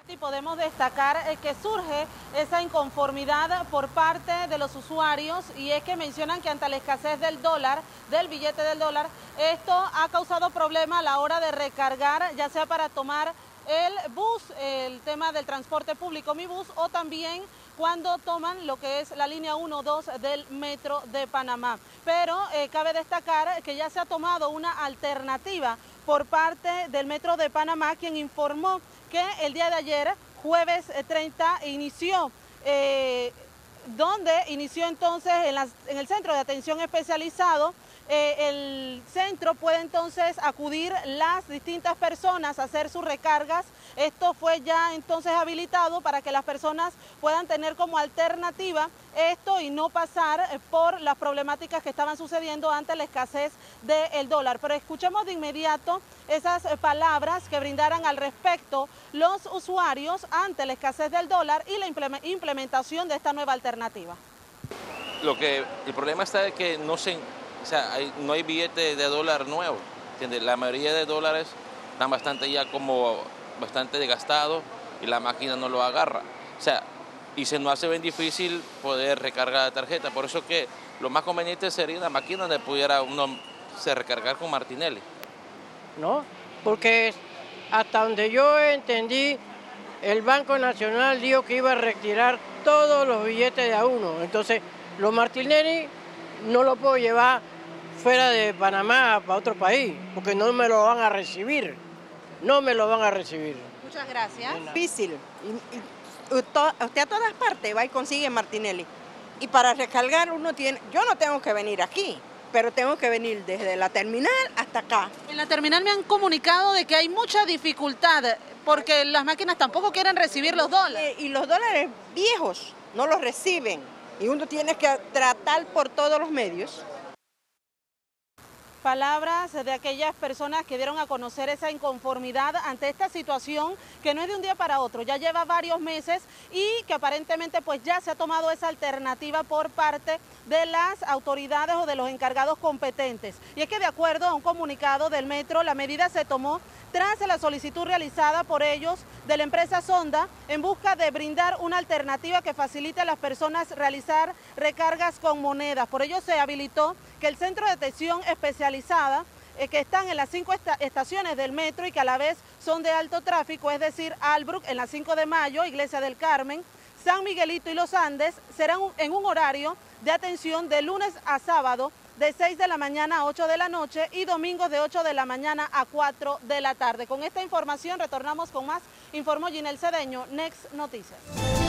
Y podemos destacar que surge esa inconformidad por parte de los usuarios, y es que mencionan que ante la escasez del dólar, del billete del dólar, esto ha causado problemas a la hora de recargar, ya sea para tomar el bus, el tema del transporte público, Mi Bus, o también cuando toman lo que es la línea 1 o 2 del Metro de Panamá. Pero cabe destacar que ya se ha tomado una alternativa por parte del Metro de Panamá, quien informó que el día de ayer, jueves 30, inició, donde inició entonces en el centro de atención especializado. El centro puede entonces acudir las distintas personas a hacer sus recargas. Esto fue ya entonces habilitado para que las personas puedan tener como alternativa esto y no pasar por las problemáticas que estaban sucediendo ante la escasez del dólar. Pero escuchemos de inmediato esas palabras que brindaran al respecto los usuarios ante la escasez del dólar y la implementación de esta nueva alternativa. El problema está de que no hay billete de dólar nuevo, ¿entiendes? La mayoría de dólares están bastante desgastados y la máquina no lo agarra. Y se nos hace bien difícil poder recargar la tarjeta. Por eso que lo más conveniente sería una máquina donde pudiera uno recargar con Martinelli. No, porque hasta donde yo entendí, el Banco Nacional dijo que iba a retirar todos los billetes de a uno. Entonces, los Martinelli no lo puedo llevar fuera de Panamá para otro país, porque no me lo van a recibir. No me lo van a recibir. Muchas gracias. Difícil. Usted a todas partes va y consigue Martinelli. Y para recargar yo no tengo que venir aquí, pero tengo que venir desde la terminal hasta acá. En la terminal me han comunicado de que hay mucha dificultad porque las máquinas tampoco quieren recibir los dólares. Y los dólares viejos no los reciben. Y uno tiene que tratar por todos los medios. Palabras de aquellas personas que dieron a conocer esa inconformidad ante esta situación que no es de un día para otro, ya lleva varios meses y que aparentemente pues ya se ha tomado esa alternativa por parte de las autoridades o de los encargados competentes. Y es que de acuerdo a un comunicado del Metro, la medida se tomó tras la solicitud realizada por ellos de la empresa Sonda en busca de brindar una alternativa que facilite a las personas realizar recargas con monedas. Por ello se habilitó que el centro de atención especializada que están en las 5 estaciones del metro y que a la vez son de alto tráfico, es decir, Albrook en la 5 de Mayo, Iglesia del Carmen, San Miguelito y Los Andes, serán en un horario de atención de lunes a sábado de 6 de la mañana a 8 de la noche y domingos de 8 de la mañana a 4 de la tarde. Con esta información retornamos con más. Informó Ginel Cedeño, Next Noticias.